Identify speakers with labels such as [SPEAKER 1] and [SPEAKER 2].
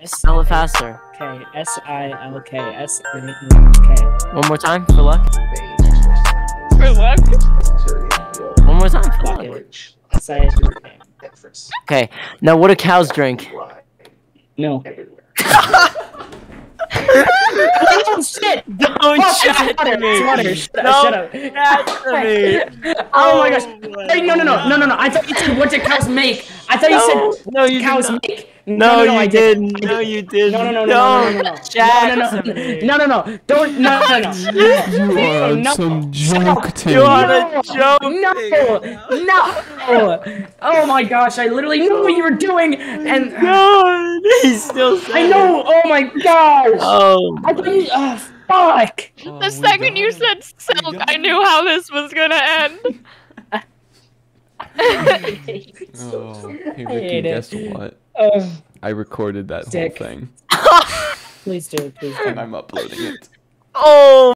[SPEAKER 1] Spell it faster.
[SPEAKER 2] Okay, S-I-L-K-S-I-L-K.
[SPEAKER 1] One more time for luck.
[SPEAKER 3] For luck?
[SPEAKER 1] One more time for luck.
[SPEAKER 2] S-I-L-K.
[SPEAKER 1] Okay, now what do cows drink?
[SPEAKER 2] No. Oh shit!
[SPEAKER 1] Don't chat to me!
[SPEAKER 2] Shut up.
[SPEAKER 1] Chat to me!
[SPEAKER 2] Oh my gosh! Hey, no! I thought you said what do cows make? I thought you said
[SPEAKER 1] No, you
[SPEAKER 2] cows
[SPEAKER 1] did not.
[SPEAKER 2] make.
[SPEAKER 1] No,
[SPEAKER 2] I
[SPEAKER 1] you
[SPEAKER 2] didn't.
[SPEAKER 1] didn't. No, you didn't.
[SPEAKER 2] No.
[SPEAKER 1] Don't chat to me.
[SPEAKER 2] No. Don't. No.
[SPEAKER 4] You are on some joke, Tim.
[SPEAKER 1] You are a joke.
[SPEAKER 2] No. Oh my gosh! I literally knew what you were doing, and
[SPEAKER 1] No, he's still saying.
[SPEAKER 2] I know. Oh my gosh!
[SPEAKER 1] Oh.
[SPEAKER 2] I thought you. Fuck!
[SPEAKER 3] The second you said silk, I knew how this was gonna end.
[SPEAKER 4] Oh, hey
[SPEAKER 2] I
[SPEAKER 4] Ricky,
[SPEAKER 2] hate it.
[SPEAKER 4] guess what? I recorded that
[SPEAKER 2] Sick.
[SPEAKER 4] whole thing,
[SPEAKER 2] Please do.
[SPEAKER 4] and I'm uploading it.
[SPEAKER 1] Oh.